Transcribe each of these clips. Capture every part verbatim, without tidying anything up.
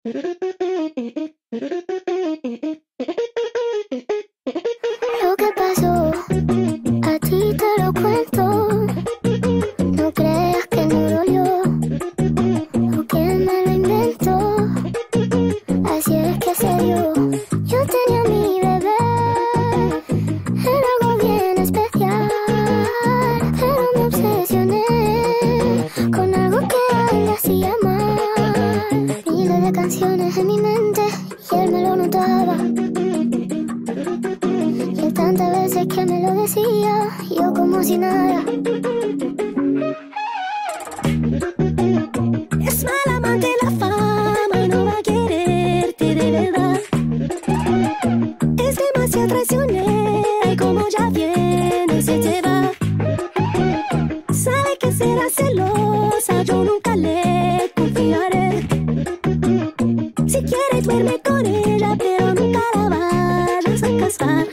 Lo que pasó, a ti te lo cuento. No creas que no dolió o que me lo inventó. Así es que se dio. Yo tenía a mi bebé, era algo bien especial, pero me obsesioné con algo que a él le hacía mal. Miles de canciones en mi mente y él me lo notaba. Y él tantas veces que me lo decía, yo como si nada. Es mala amante la fama y no va a quererte de verdad. Es demasiado traicionera y como ya viene se te va. Sabe que será celosa, yo nunca le confiaré. Si quiere duerme con ella, pero nunca la vayas a casar.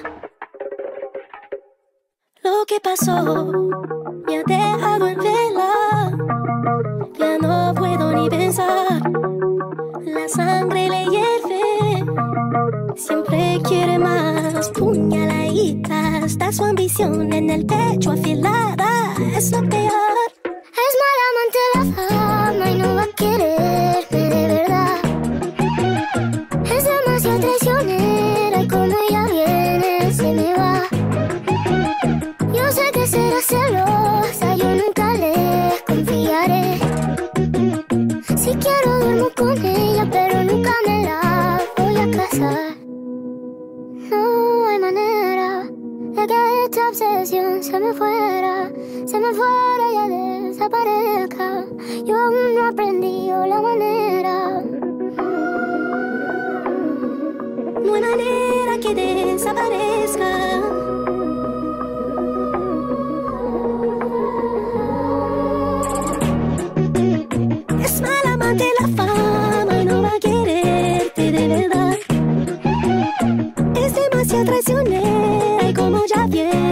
Lo que pasó me ha dejado en vela. Ya no puedo ni pensar. La sangre le hierve. Siempre quiere más. Puñaladita. Está su ambición en el pecho afilada. Es lo peor. Es mala amante la fama y no va a quererme de verdad. Es demasiado traicionera y como ella viene se me va. Yo sé que será celosa, yo nunca le confiaré. Si quiero duermo con ella, pero nunca me la voy a casar. No hay manera de que esta obsesión se me fuera, se me fuera y ya desaparezca. Yo aún no he aprendido la manera. No hay manera que desaparezca. Es mala amante la fama y no va a quererte de verdad. Es demasiado traicionera y como ya viene